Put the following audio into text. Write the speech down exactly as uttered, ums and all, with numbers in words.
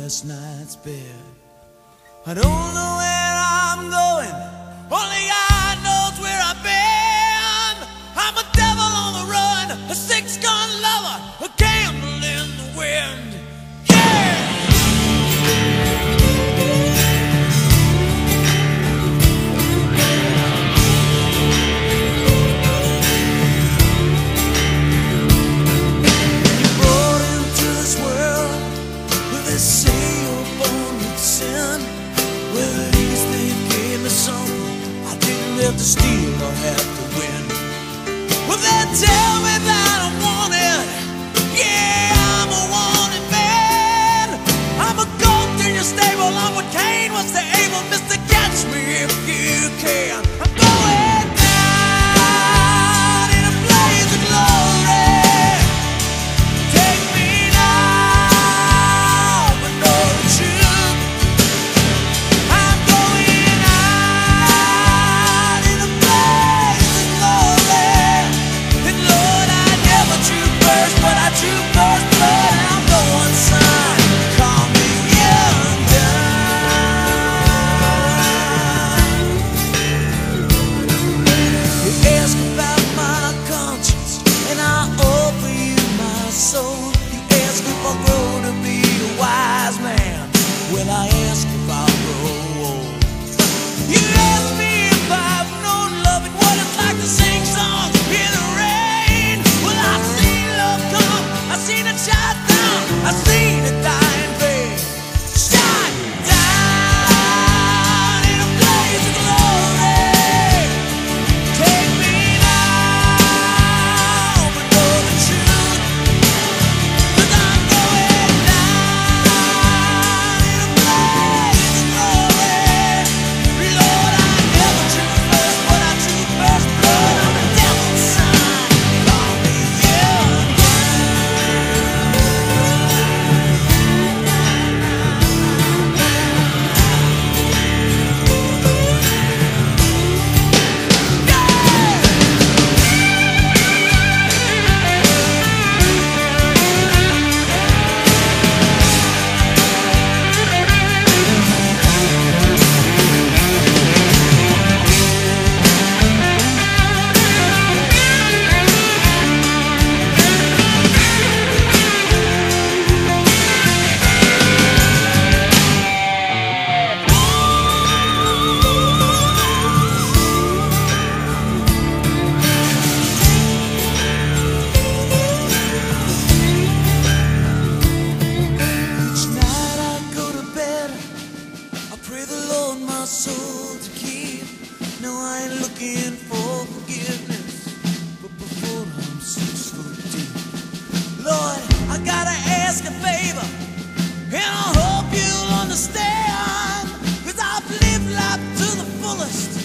last night's bed. I don't know where I'm going, only God knows where I've been. I'm a devil on the run, a six-gun lover, a candle in the wind. Yeah! To steal or have to win. Well, they tell me that I'm wanted. Yeah, I'm a wanted man. I'm a goat in your stable. I'm what Cain was to Abel. Mister Catch me if you can. I'm going down in a blaze of glory. Take me now, but know the truth. I'm going out. But I drew first blood and I'm going son. Call me young gun. You ask about my conscience and I offer you my soul. You ask if I'll grow to be a wise man. Well, I ask if I'll grow old. You ask me if I've known love and what it's like to sing songs in the rain. Well, I've seen love come, I've seen it shot down, I've seen it die in vain. Shot down in a blaze of glory. Take me now, but know the truth. 'Cause I'm going down in a blaze of glory. Lord, I never drew first, but I drew first blood. I'm the devil's son. Call me young soul to keep. No, I ain't looking for forgiveness, but before I'm six foot deep. Lord, I gotta ask a favor, and I hope you'll understand, 'cause I've lived life to the fullest.